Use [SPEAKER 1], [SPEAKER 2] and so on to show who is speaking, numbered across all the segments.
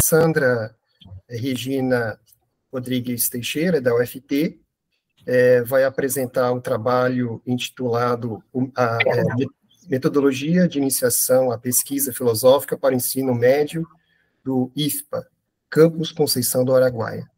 [SPEAKER 1] Sandra Regina Rodrigues Teixeira, da UFT, vai apresentar um trabalho intitulado Metodologia de Iniciação à Pesquisa Filosófica para o Ensino Médio do IFPA, Campus Conceição do Araguaia.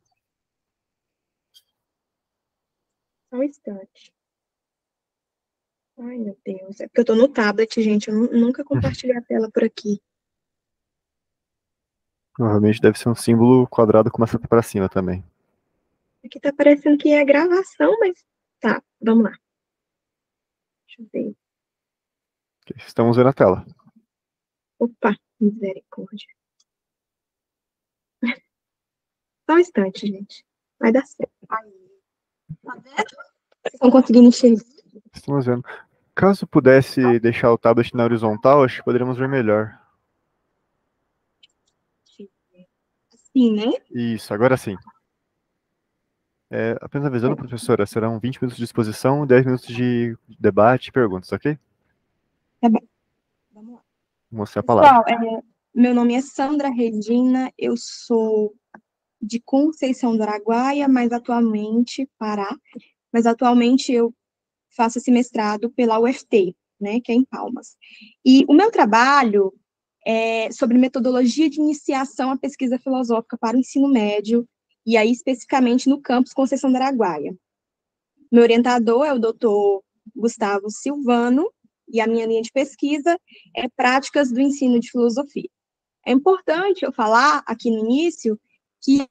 [SPEAKER 2] Só um instante. Ai, meu Deus. É porque eu estou no tablet, gente. Eu nunca compartilhei a tela por aqui.
[SPEAKER 3] Provavelmente deve ser um símbolo quadrado com uma seta para cima também.
[SPEAKER 2] Aqui tá parecendo que é gravação, mas tá, vamos lá. Deixa eu ver.
[SPEAKER 3] Estamos vendo a tela.
[SPEAKER 2] Opa, misericórdia. Só um instante, gente. Vai dar certo. Aí. Tá vendo? Vocês estão conseguindo enxergar?
[SPEAKER 3] Estamos vendo. Caso pudesse deixar o tablet na horizontal, acho que poderíamos ver melhor.
[SPEAKER 2] Assim, né?
[SPEAKER 3] Isso, agora sim. Apenas avisando, professora, serão 20 minutos de exposição, 10 minutos de debate e perguntas, ok?
[SPEAKER 2] Tá bom. Vamos lá.
[SPEAKER 3] Vou mostrar a palavra.
[SPEAKER 2] Pessoal, meu nome é Sandra Regina, eu sou de Conceição do Araguaia, mas atualmente eu faço esse mestrado pela UFT, né, que é em Palmas. E o meu trabalho é sobre metodologia de iniciação à pesquisa filosófica para o ensino médio, e aí especificamente no campus Conceição do Araguaia. Meu orientador é o doutor Gustavo Silvano, e a minha linha de pesquisa é práticas do ensino de filosofia. É importante eu falar aqui no início que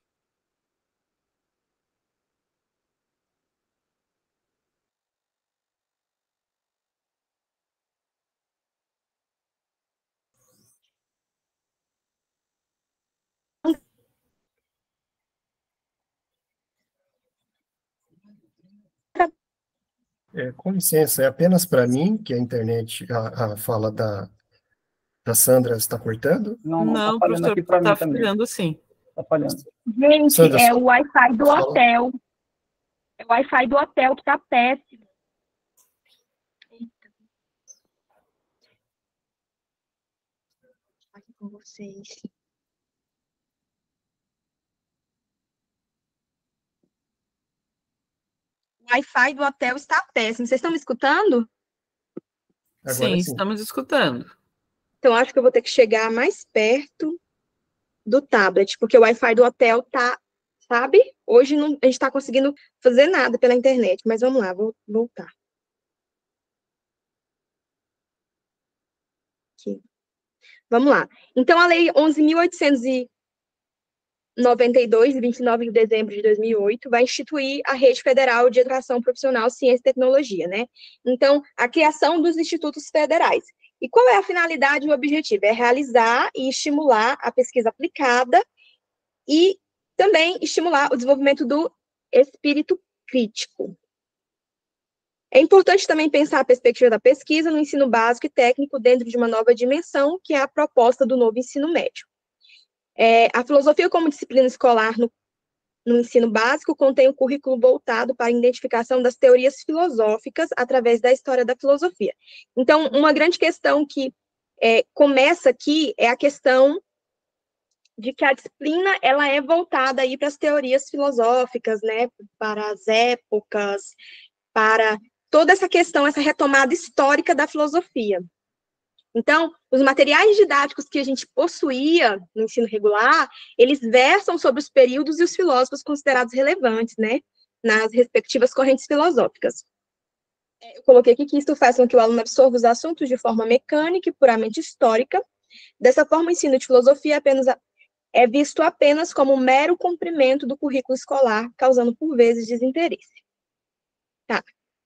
[SPEAKER 1] Com licença, é apenas para mim que a internet, a fala da Sandra está cortando?
[SPEAKER 4] Não, tá falhando aqui para mim também. Está falhando, sim. Está falhando.
[SPEAKER 2] Gente,
[SPEAKER 1] Sandra,
[SPEAKER 2] é o Wi-Fi do hotel. É o Wi-Fi do hotel que está péssimo. Eita. Estou aqui com vocês. O Wi-Fi do hotel está péssimo. Vocês estão me escutando?
[SPEAKER 1] Agora
[SPEAKER 4] sim, estamos escutando.
[SPEAKER 2] Então, acho que eu vou ter que chegar mais perto do tablet, porque o Wi-Fi do hotel tá, sabe? Hoje não, a gente está conseguindo fazer nada pela internet, mas vamos lá, vou voltar. Aqui. Vamos lá. Então, a Lei 11.892, de 29 de dezembro de 2008, vai instituir a Rede Federal de Educação Profissional, Ciência e Tecnologia, né? Então, a criação dos institutos federais. E qual é a finalidade e o objetivo? É realizar e estimular a pesquisa aplicada e também estimular o desenvolvimento do espírito crítico. É importante também pensar a perspectiva da pesquisa no ensino básico e técnico dentro de uma nova dimensão, que é a proposta do novo ensino médio. A filosofia como disciplina escolar no ensino básico contém um currículo voltado para a identificação das teorias filosóficas através da história da filosofia. Então, uma grande questão que começa aqui é a questão de que a disciplina ela é voltada aí para as teorias filosóficas, né, para as épocas, para toda essa questão, essa retomada histórica da filosofia. Então, os materiais didáticos que a gente possuía no ensino regular, eles versam sobre os períodos e os filósofos considerados relevantes, né, nas respectivas correntes filosóficas. Eu coloquei aqui que isso faz com que o aluno absorva os assuntos de forma mecânica e puramente histórica. Dessa forma, o ensino de filosofia é visto apenas como um mero cumprimento do currículo escolar, causando, por vezes, desinteresse. Tá.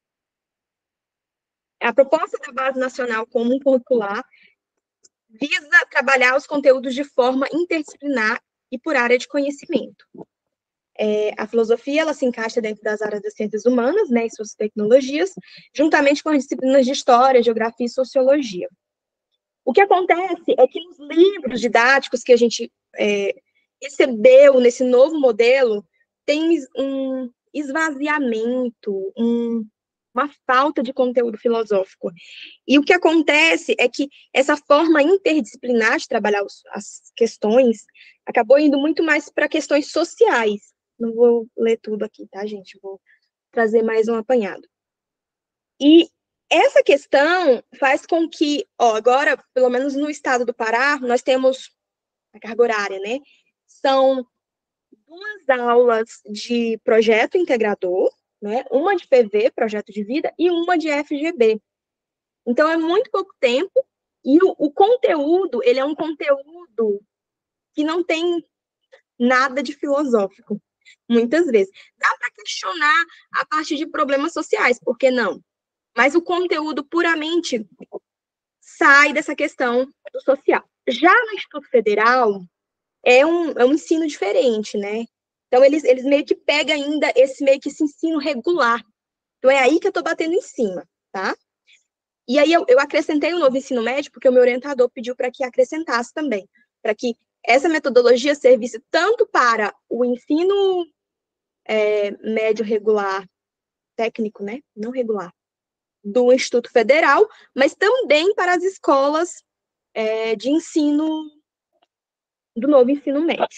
[SPEAKER 2] A proposta da Base Nacional Comum Curricular visa trabalhar os conteúdos de forma interdisciplinar e por área de conhecimento. A filosofia, ela se encaixa dentro das áreas das ciências humanas, né, e suas tecnologias, juntamente com as disciplinas de história, geografia e sociologia. O que acontece é que nos livros didáticos que a gente recebeu nesse novo modelo, tem um esvaziamento, uma falta de conteúdo filosófico. E o que acontece é que essa forma interdisciplinar de trabalhar as questões acabou indo muito mais para questões sociais. Não vou ler tudo aqui, tá, gente? Vou trazer mais um apanhado. E essa questão faz com que, agora, pelo menos no estado do Pará, nós temos a carga horária, né? São 2 aulas de projeto integrador, né? Uma de PV, projeto de vida, e uma de FGB. Então, é muito pouco tempo, e o conteúdo, ele é um conteúdo que não tem nada de filosófico, muitas vezes. Dá para questionar a parte de problemas sociais, por que não? Mas o conteúdo puramente sai dessa questão do social. Já no Instituto Federal, é um ensino diferente, né? Então, eles meio que pegam ainda esse ensino regular. Então, é aí que eu estou batendo em cima, tá? E aí, eu acrescentei um novo ensino médio, porque o meu orientador pediu para que acrescentasse também, para que essa metodologia servisse tanto para o ensino médio regular, técnico, né? Não regular, do Instituto Federal, mas também para as escolas de ensino, do novo ensino médio.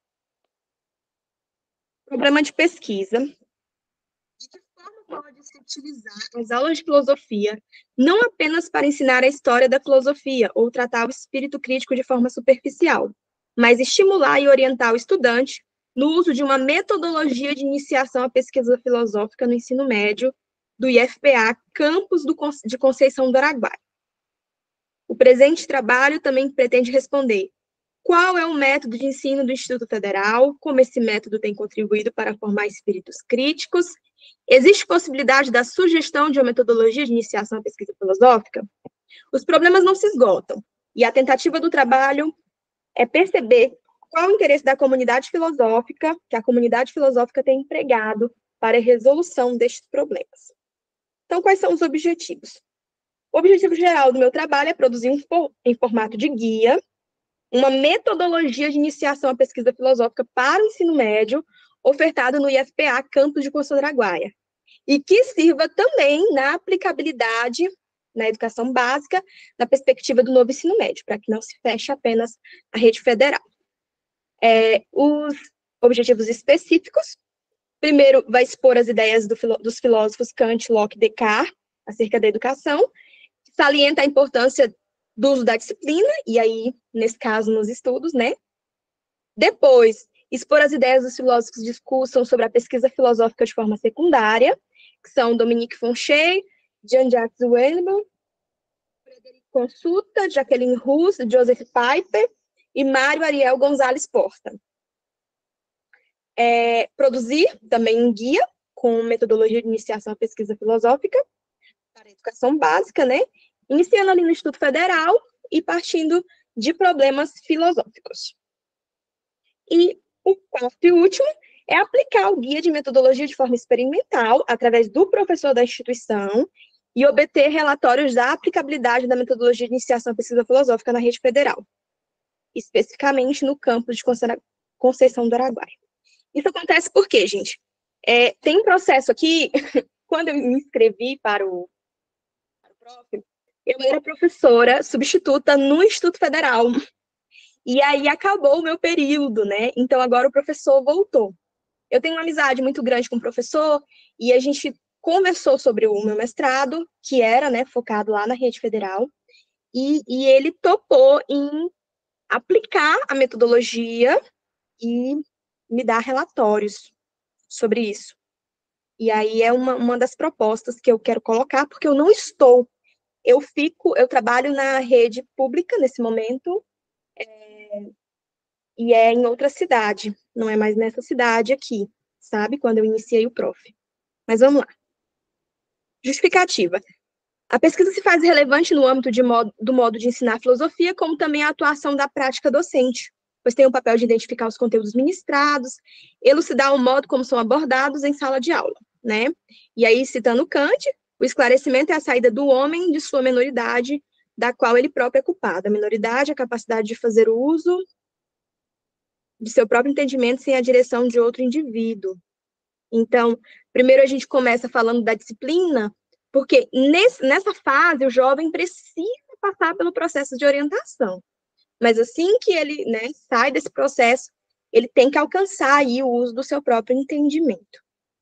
[SPEAKER 2] Programa de pesquisa. De que forma pode-se utilizar as aulas de filosofia, não apenas para ensinar a história da filosofia ou tratar o espírito crítico de forma superficial, mas estimular e orientar o estudante no uso de uma metodologia de iniciação à pesquisa filosófica no ensino médio do IFPA, campus de Conceição do Araguaia. O presente trabalho também pretende responder qual é o método de ensino do Instituto Federal, como esse método tem contribuído para formar espíritos críticos, existe possibilidade da sugestão de uma metodologia de iniciação à pesquisa filosófica? Os problemas não se esgotam, e a tentativa do trabalho é perceber qual o interesse da comunidade filosófica, que a comunidade filosófica tem empregado para a resolução destes problemas. Então, quais são os objetivos? O objetivo geral do meu trabalho é produzir em formato de guia uma metodologia de iniciação à pesquisa filosófica para o ensino médio, ofertada no IFPA Campus de Conceição do Araguaia, e que sirva também na aplicabilidade na educação básica, na perspectiva do novo ensino médio, para que não se feche apenas a rede federal. Os objetivos específicos: primeiro, vai expor as ideias dos filósofos Kant, Locke e Descartes acerca da educação, salienta a importância do uso da disciplina, e aí, nesse caso, nos estudos, né? Depois, expor as ideias dos filósofos que discussam sobre a pesquisa filosófica de forma secundária, que são Dominique Fonchet, Jean-Jacques Wellman, Frederic Consulta, Jacqueline Rousseau, Joseph Piper e Mário Ariel Gonzalez Porta. Produzir também um guia com metodologia de iniciação à pesquisa filosófica para a educação básica, né? Iniciando ali no Instituto Federal e partindo de problemas filosóficos. E o quarto e último é aplicar o guia de metodologia de forma experimental, através do professor da instituição, e obter relatórios da aplicabilidade da metodologia de iniciação à pesquisa filosófica na rede federal, especificamente no campus de Conceição do Araguaia. Isso acontece por quê, gente? Tem um processo aqui, quando eu me inscrevi para o prof, eu era professora substituta no Instituto Federal. E aí acabou o meu período, né? Então agora o professor voltou. Eu tenho uma amizade muito grande com o professor e a gente conversou sobre o meu mestrado, que era, né, focado lá na rede federal, e ele topou em aplicar a metodologia e me dar relatórios sobre isso. E aí é uma das propostas que eu quero colocar, porque eu não estou. Eu trabalho na rede pública nesse momento, e é em outra cidade, não é mais nessa cidade aqui, sabe? Quando eu iniciei o prof. Mas vamos lá. Justificativa. A pesquisa se faz relevante no âmbito do modo de ensinar filosofia, como também a atuação da prática docente, pois tem o papel de identificar os conteúdos ministrados, elucidar o modo como são abordados em sala de aula, né? E aí, citando Kant, o esclarecimento é a saída do homem de sua minoridade, da qual ele próprio é culpado. A minoridade é a capacidade de fazer o uso de seu próprio entendimento sem a direção de outro indivíduo. Então, primeiro a gente começa falando da disciplina, Porque nessa fase, o jovem precisa passar pelo processo de orientação. Mas assim que ele, né, sai desse processo, ele tem que alcançar aí o uso do seu próprio entendimento.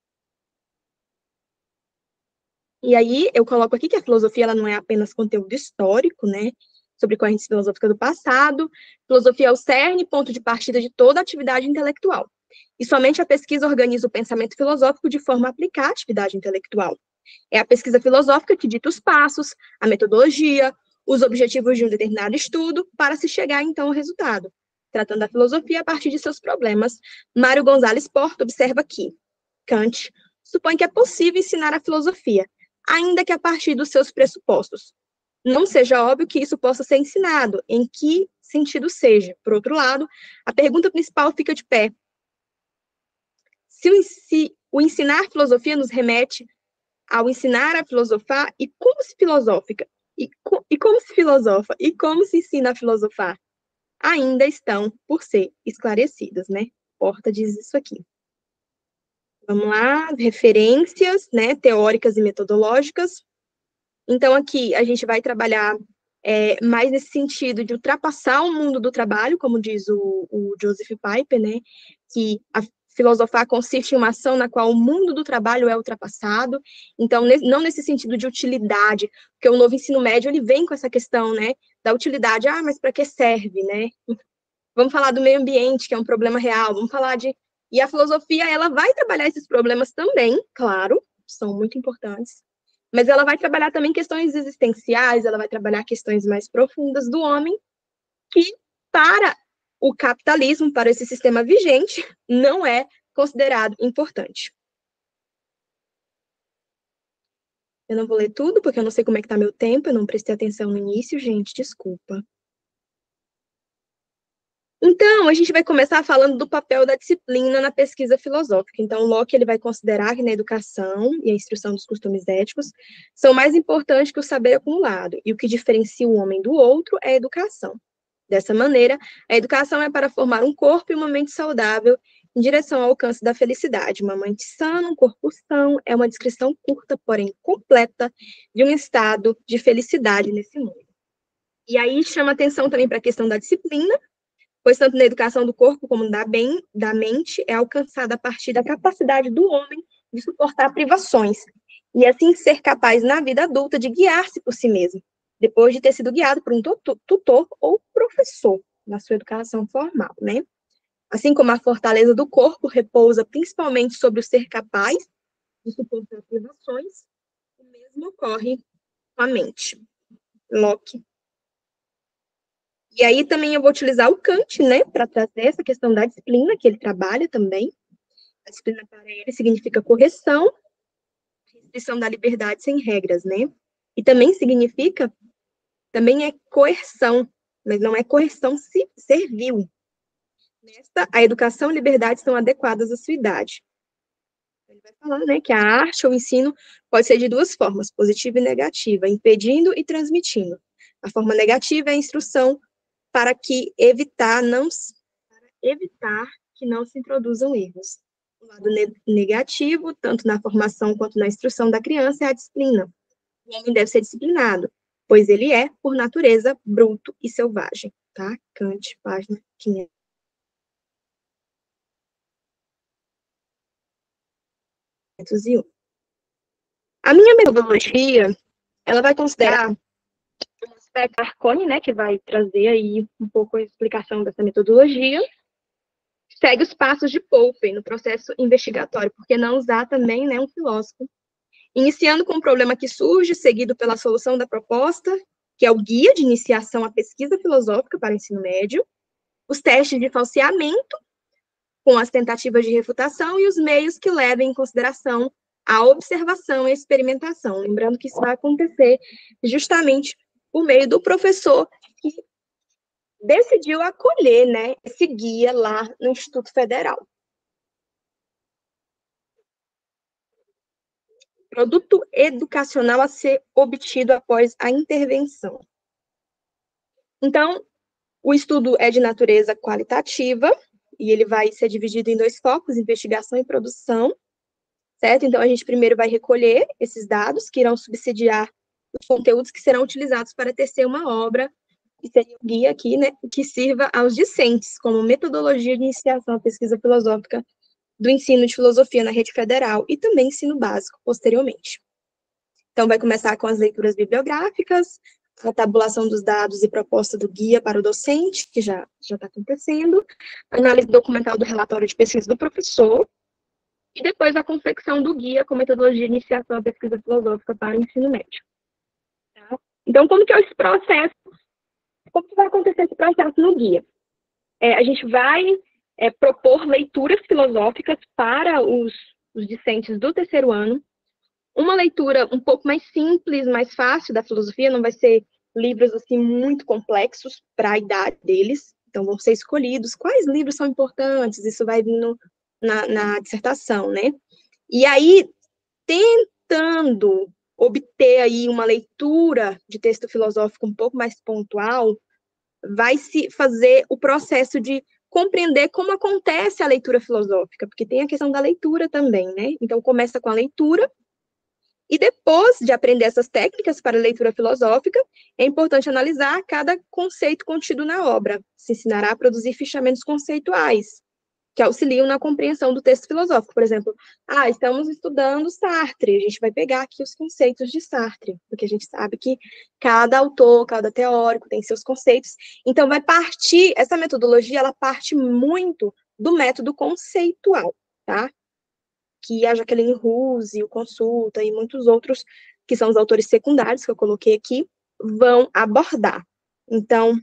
[SPEAKER 2] E aí, eu coloco aqui que a filosofia ela não é apenas conteúdo histórico, né, sobre correntes filosóficas do passado. Filosofia é o cerne, ponto de partida de toda atividade intelectual. E somente a pesquisa organiza o pensamento filosófico de forma a aplicar a atividade intelectual. É a pesquisa filosófica que dita os passos, a metodologia, os objetivos de um determinado estudo, para se chegar, então, ao resultado. Tratando a filosofia a partir de seus problemas, Mário Gonzalez Porto observa que Kant supõe que é possível ensinar a filosofia, ainda que a partir dos seus pressupostos. Não seja óbvio que isso possa ser ensinado, em que sentido seja. Por outro lado, a pergunta principal fica de pé. Se o ensinar filosofia nos remete ao ensinar a filosofar, e como se filosófica, e como se filosofa, e como se ensina a filosofar, ainda estão por ser esclarecidas, né? Porta diz isso aqui. Vamos lá, referências, né, teóricas e metodológicas. Então, aqui a gente vai trabalhar mais nesse sentido de ultrapassar o mundo do trabalho, como diz o Joseph Piper, né, que a filosofar consiste em uma ação na qual o mundo do trabalho é ultrapassado. Então, não nesse sentido de utilidade, porque o novo ensino médio, ele vem com essa questão, né, da utilidade. Ah, mas para que serve, né? Vamos falar do meio ambiente, que é um problema real, vamos falar de... E a filosofia, ela vai trabalhar esses problemas também, claro, são muito importantes, mas ela vai trabalhar também questões existenciais, ela vai trabalhar questões mais profundas do homem, que para o capitalismo, para esse sistema vigente, não é considerado importante. Eu não vou ler tudo, porque eu não sei como é que está meu tempo, eu não prestei atenção no início, gente, desculpa. Então, a gente vai começar falando do papel da disciplina na pesquisa filosófica. Então, Locke ele vai considerar que na educação e a instrução dos costumes éticos são mais importantes que o saber acumulado, e o que diferencia o homem do outro é a educação. Dessa maneira, a educação é para formar um corpo e uma mente saudável em direção ao alcance da felicidade. Uma mente sã, um corpo são, é uma descrição curta, porém completa, de um estado de felicidade nesse mundo. E aí chama atenção também para a questão da disciplina, pois tanto na educação do corpo como da mente é alcançada a partir da capacidade do homem de suportar privações, e assim ser capaz na vida adulta de guiar-se por si mesmo, depois de ter sido guiado por um tutor ou professor na sua educação formal, né? Assim como a fortaleza do corpo repousa principalmente sobre o ser capaz de suportar privações, o mesmo ocorre com a mente. Locke. E aí também eu vou utilizar o Kant, né, para trazer essa questão da disciplina, que ele trabalha também. A disciplina para ele significa correção, restrição da liberdade sem regras, né? E também significa, também é coerção, mas não é correção servil. Nesta, a educação e a liberdade estão adequadas à sua idade. Ele vai falar, né, que a arte ou o ensino pode ser de duas formas, positiva e negativa, impedindo e transmitindo. A forma negativa é a instrução para evitar que não se introduzam erros. O lado negativo, tanto na formação quanto na instrução da criança, é a disciplina. O homem deve ser disciplinado, pois ele é, por natureza, bruto e selvagem. Tá? Kant, página 501. A minha metodologia, ela vai considerar um aspecto Arconi, né, que vai trazer aí um pouco a explicação dessa metodologia. Segue os passos de Popper no processo investigatório, porque não usar também, né, um filósofo. Iniciando com o problema que surge, seguido pela solução da proposta, que é o guia de iniciação à pesquisa filosófica para o ensino médio, os testes de falseamento, com as tentativas de refutação e os meios que levem em consideração a observação e a experimentação. Lembrando que isso vai acontecer justamente por meio do professor que decidiu acolher, né, esse guia lá no Instituto Federal. Produto educacional a ser obtido após a intervenção. Então, o estudo é de natureza qualitativa, e ele vai ser dividido em dois focos, investigação e produção, certo? Então, a gente primeiro vai recolher esses dados que irão subsidiar os conteúdos que serão utilizados para tecer uma obra, que seria o guia aqui, né, que sirva aos discentes como metodologia de iniciação à pesquisa filosófica do ensino de filosofia na rede federal e também ensino básico posteriormente. Então, vai começar com as leituras bibliográficas, a tabulação dos dados e proposta do guia para o docente, que já está acontecendo, análise documental do relatório de pesquisa do professor, e depois a confecção do guia com metodologia de iniciação à pesquisa filosófica para o ensino médio. Tá? Então, como que é esse processo? Como que vai acontecer esse processo no guia? A gente vai propor leituras filosóficas para os discentes do terceiro ano, uma leitura um pouco mais simples, mais fácil da filosofia, não vai ser livros assim muito complexos para a idade deles, então vão ser escolhidos quais livros são importantes, isso vai vindo na dissertação, né? E aí, tentando obter aí uma leitura de texto filosófico um pouco mais pontual, vai se fazer o processo de compreender como acontece a leitura filosófica, porque tem a questão da leitura também, né? Então, começa com a leitura, e depois de aprender essas técnicas para a leitura filosófica, é importante analisar cada conceito contido na obra. Se ensinará a produzir fichamentos conceituais, que auxiliam na compreensão do texto filosófico. Por exemplo, estamos estudando Sartre, a gente vai pegar aqui os conceitos de Sartre, porque a gente sabe que cada autor, cada teórico tem seus conceitos. Então, essa metodologia, ela parte muito do método conceitual, tá? Que a Jacqueline Ruse, o Consulta e muitos outros, que são os autores secundários que eu coloquei aqui, vão abordar. Então,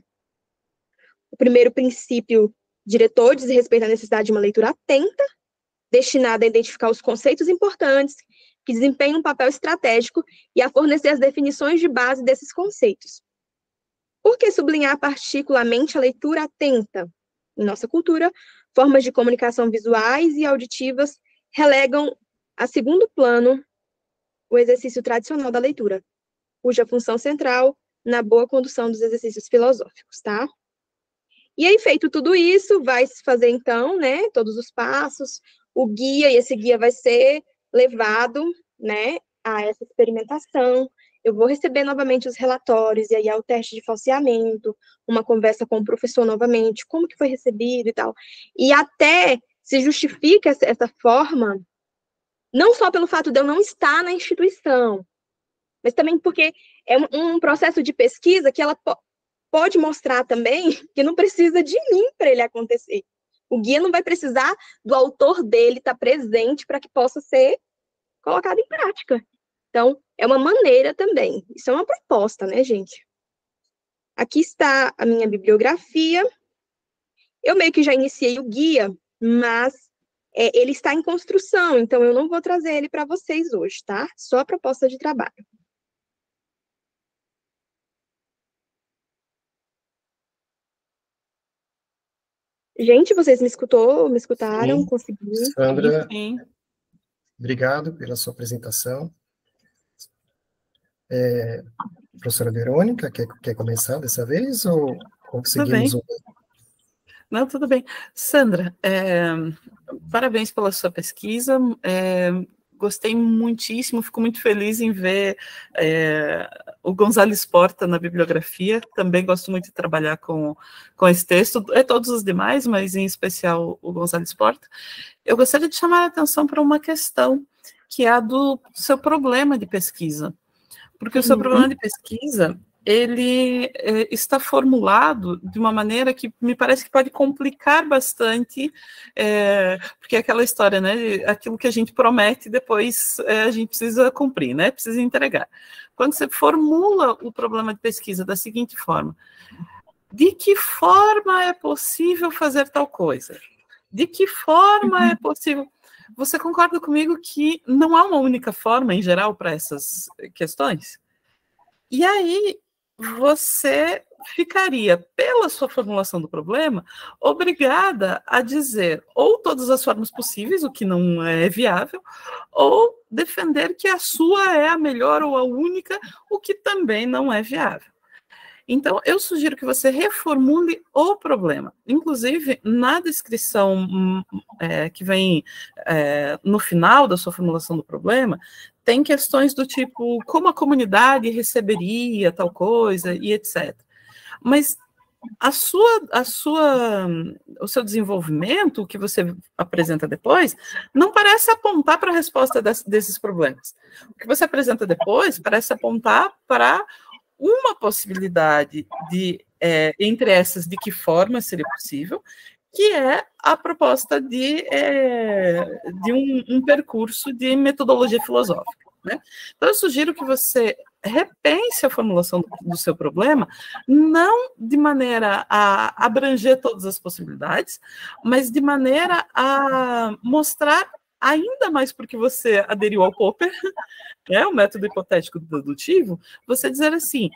[SPEAKER 2] o primeiro princípio diretor diz respeito à necessidade de uma leitura atenta, destinada a identificar os conceitos importantes, que desempenham um papel estratégico e a fornecer as definições de base desses conceitos. Por que sublinhar particularmente a leitura atenta? Em nossa cultura, formas de comunicação visuais e auditivas relegam a segundo plano o exercício tradicional da leitura, cuja função central na boa condução dos exercícios filosóficos, tá? E aí, feito tudo isso, vai se fazer, então, né, todos os passos, o guia, e esse guia vai ser levado, né, a essa experimentação. Eu vou receber novamente os relatórios, e aí o teste de falseamento, uma conversa com o professor novamente, como que foi recebido e tal. E até se justifica essa forma, não só pelo fato de eu não estar na instituição, mas também porque é um processo de pesquisa que ela pode mostrar também que não precisa de mim para ele acontecer. O guia não vai precisar do autor dele estar presente para que possa ser colocado em prática. Então, é uma maneira também. Isso é uma proposta, né, gente? Aqui está a minha bibliografia. Eu meio que já iniciei o guia, mas ele está em construção, então eu não vou trazer ele para vocês hoje, tá? Só a proposta de trabalho. Gente, vocês me escutaram?
[SPEAKER 1] Sim.
[SPEAKER 2] Conseguiram?
[SPEAKER 1] Sandra,
[SPEAKER 4] Sim.
[SPEAKER 1] obrigado pela sua apresentação. Professora Verônica, quer começar dessa vez ou conseguimos?
[SPEAKER 4] Não, tudo bem. Sandra, parabéns pela sua pesquisa. Gostei muitíssimo, fico muito feliz em ver o Gonzalez Porta na bibliografia. Também gosto muito de trabalhar com esse texto, todos os demais, mas em especial o Gonzalez Porta. Eu gostaria de chamar a atenção para uma questão, que é a do seu problema de pesquisa. Porque o seu problema de pesquisa, ele está formulado de uma maneira que me parece que pode complicar bastante, porque é aquela história, né, aquilo que a gente promete, depois a gente precisa cumprir, né, precisa entregar. Quando você formula o problema de pesquisa da seguinte forma: de que forma é possível fazer tal coisa? De que forma é possível... Você concorda comigo que não há uma única forma, em geral, para essas questões? E aí, você ficaria, pela sua formulação do problema, obrigada a dizer ou todas as formas possíveis, o que não é viável, ou defender que a sua é a melhor ou a única, o que também não é viável. Então, eu sugiro que você reformule o problema. Inclusive, na descrição que vem no final da sua formulação do problema, tem questões do tipo, como a comunidade receberia tal coisa, e etc. Mas o seu desenvolvimento, o que você apresenta depois, não parece apontar para a resposta desses problemas. O que você apresenta depois parece apontar para uma possibilidade de, entre essas, de que forma seria possível, que é a proposta de um percurso de metodologia filosófica, né? Então, eu sugiro que você repense a formulação do seu problema, não de maneira a abranger todas as possibilidades, mas de maneira a mostrar ainda mais porque você aderiu ao Popper, né, o método hipotético dedutivo, você dizer assim,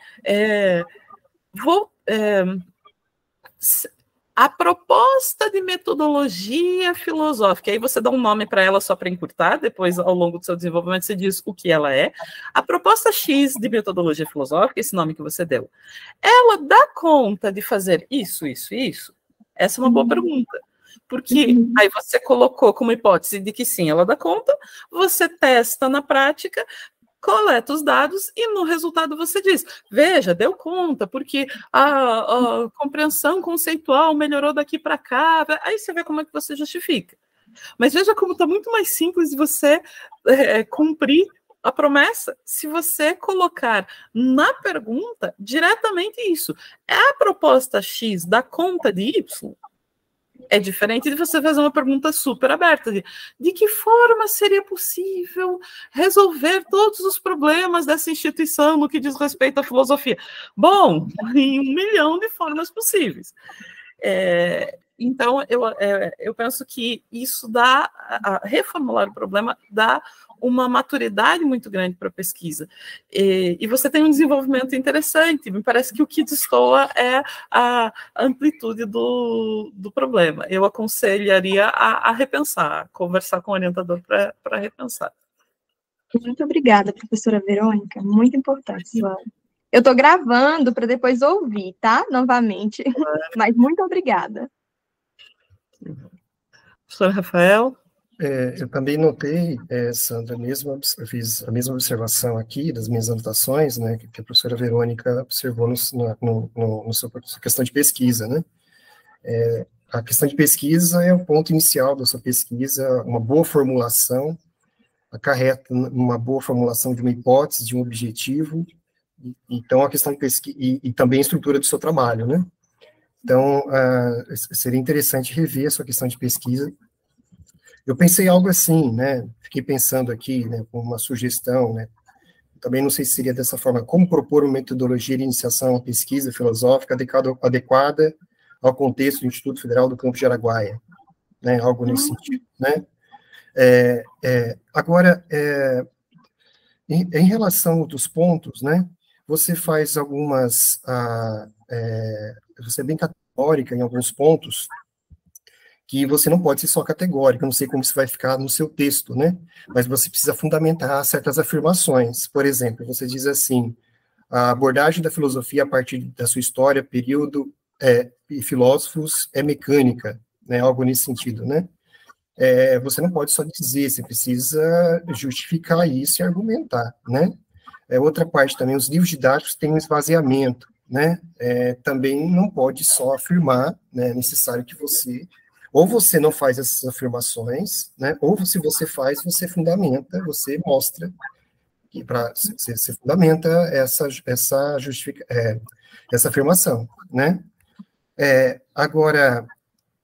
[SPEAKER 4] a proposta de metodologia filosófica, aí você dá um nome para ela só para encurtar, depois, ao longo do seu desenvolvimento, você diz o que ela é. A proposta X de metodologia filosófica, esse nome que você deu, ela dá conta de fazer isso, isso e isso? Essa é uma boa pergunta. Porque aí você colocou como hipótese de que sim, ela dá conta, você testa na prática, coleta os dados e no resultado você diz, veja, deu conta, porque a compreensão conceitual melhorou daqui para cá, aí você vê como é que você justifica. Mas veja como está muito mais simples de você cumprir a promessa se você colocar na pergunta diretamente isso. É a proposta X da conta de Y? É diferente de você fazer uma pergunta super aberta, de que forma seria possível resolver todos os problemas dessa instituição no que diz respeito à filosofia? Bom, em 1 milhão de formas possíveis. Então, eu penso que isso dá, a reformular o problema dá uma maturidade muito grande para a pesquisa. E você tem um desenvolvimento interessante. Me parece que o que destoa é a amplitude do problema. Eu aconselharia a repensar, a conversar com o orientador para repensar.
[SPEAKER 2] Muito obrigada, professora Verônica. Muito importante. Eu estou gravando para depois ouvir, tá? Novamente. Mas muito obrigada.
[SPEAKER 4] Professor Rafael?
[SPEAKER 1] Eu também notei, Sandra, eu fiz a mesma observação aqui das minhas anotações, né, que a professora Verônica observou na sua questão de pesquisa, né. A questão de pesquisa é o ponto inicial da sua pesquisa, uma boa formulação, acarreta uma boa formulação de uma hipótese, de um objetivo, então a questão de pesquisa, e também a estrutura do seu trabalho, né. Então, seria interessante rever a sua questão de pesquisa. Eu pensei algo assim, né, fiquei pensando aqui, né, com uma sugestão, né, também não sei se seria dessa forma, como propor uma metodologia de iniciação à pesquisa filosófica adequada ao contexto do Instituto Federal do Campo de Araguaia, né, algo nesse sentido, né. Agora, em relação dos pontos, né, você faz algumas, você é bem categórica em alguns pontos, que você não pode ser só categórico, eu não sei como isso vai ficar no seu texto, né? Mas você precisa fundamentar certas afirmações. Por exemplo, você diz assim, a abordagem da filosofia a partir da sua história, período e filósofos é mecânica, né? Algo nesse sentido, né? Você não pode só dizer, você precisa justificar isso e argumentar, né? Outra parte também, os livros didáticos têm um esvaziamento, né? Também não pode só afirmar, né? É necessário que ou você não faz essas afirmações, né? Ou se você faz, você fundamenta, você mostra, que você fundamenta essa afirmação, né? Agora,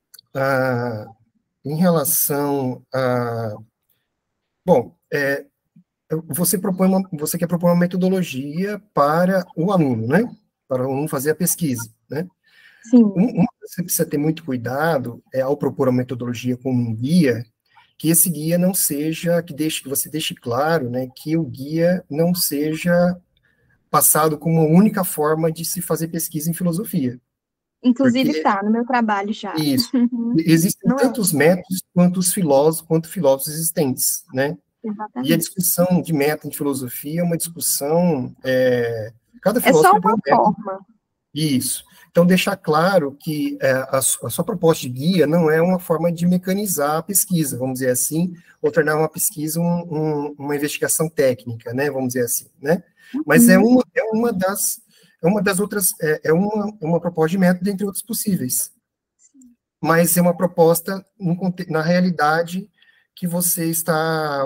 [SPEAKER 1] em relação a... Bom, você quer propor uma metodologia para o aluno, né? Para o aluno fazer a pesquisa, né?
[SPEAKER 2] Sim.
[SPEAKER 1] Você precisa ter muito cuidado ao propor uma metodologia como um guia, que esse guia não seja, que você deixe claro, né, que o guia não seja passado como a única forma de se fazer pesquisa em filosofia.
[SPEAKER 2] Inclusive está no meu trabalho já.
[SPEAKER 1] Isso. Existem tantos métodos quanto filósofos existentes, né?
[SPEAKER 2] Exatamente.
[SPEAKER 1] E a discussão de método de filosofia é uma discussão... cada
[SPEAKER 2] filósofo
[SPEAKER 1] tem um método.
[SPEAKER 2] Forma.
[SPEAKER 1] Isso. Então, deixar claro que a sua proposta de guia não é uma forma de mecanizar a pesquisa, vamos dizer assim, ou tornar uma pesquisa uma investigação técnica, né, vamos dizer assim, né? Mas é uma das outras, uma proposta de método, entre outros possíveis. Mas é uma proposta na realidade que você está,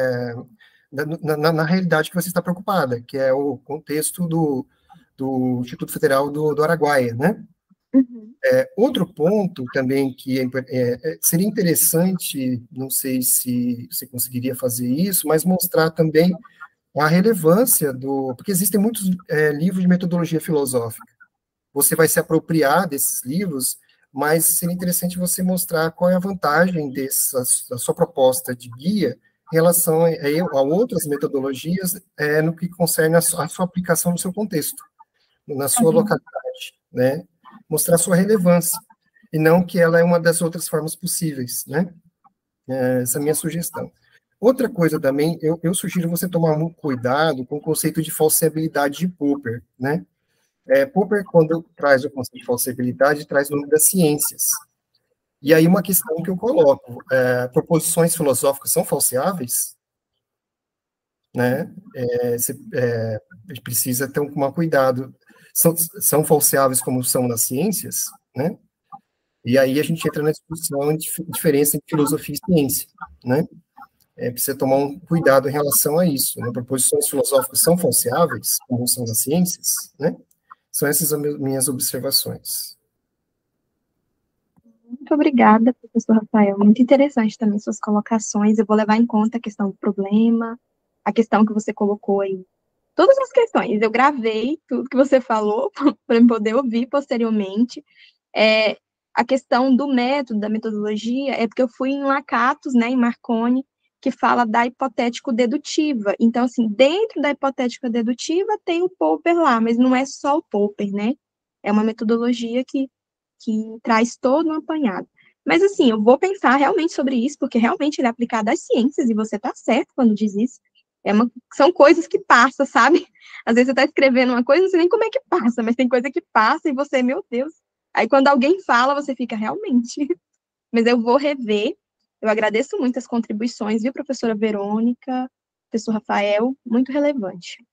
[SPEAKER 1] na realidade que você está preocupada, que é o contexto do Instituto Federal do Araguaia, né?
[SPEAKER 2] Uhum.
[SPEAKER 1] Outro ponto também que seria interessante, não sei se você conseguiria fazer isso, mas mostrar também a relevância porque existem muitos livros de metodologia filosófica. Você vai se apropriar desses livros, mas seria interessante você mostrar qual é a vantagem da sua proposta de guia em relação a outras metodologias no que concerne a sua aplicação no seu contexto, na sua localidade, né? Mostrar sua relevância, e não que ela é uma das outras formas possíveis, né? Essa é a minha sugestão. Outra coisa também, eu sugiro você tomar muito cuidado com o conceito de falseabilidade de Popper, né? Popper, quando traz o conceito de falseabilidade, traz o nome das ciências. E aí uma questão que eu coloco, proposições filosóficas são falseáveis? Né? Você precisa ter um cuidado. São falseáveis como são nas ciências, né? E aí a gente entra na discussão de diferença entre filosofia e ciência, né? Precisa tomar um cuidado em relação a isso, né? Proposições filosóficas são falseáveis, como são nas ciências, né? São essas as minhas observações.
[SPEAKER 2] Muito obrigada, professor Rafael. Muito interessante também suas colocações. Eu vou levar em conta a questão do problema, a questão que você colocou aí. Todas as questões. Eu gravei tudo que você falou para eu poder ouvir posteriormente. A questão do método, da metodologia, é porque eu fui em Lakatos, né, em Marconi, que fala da hipotético-dedutiva. Então, assim, dentro da hipotético-dedutiva tem o Popper lá, mas não é só o Popper, né? É uma metodologia que traz todo um apanhado. Mas, assim, eu vou pensar realmente sobre isso, porque realmente ele é aplicado às ciências, e você está certo quando diz isso. São coisas que passam, sabe? Às vezes você está escrevendo uma coisa, não sei nem como é que passa, mas tem coisa que passa e você, meu Deus. Aí quando alguém fala, você fica realmente. Mas eu vou rever. Eu agradeço muito as contribuições, viu, professora Verônica, professor Rafael, muito relevante.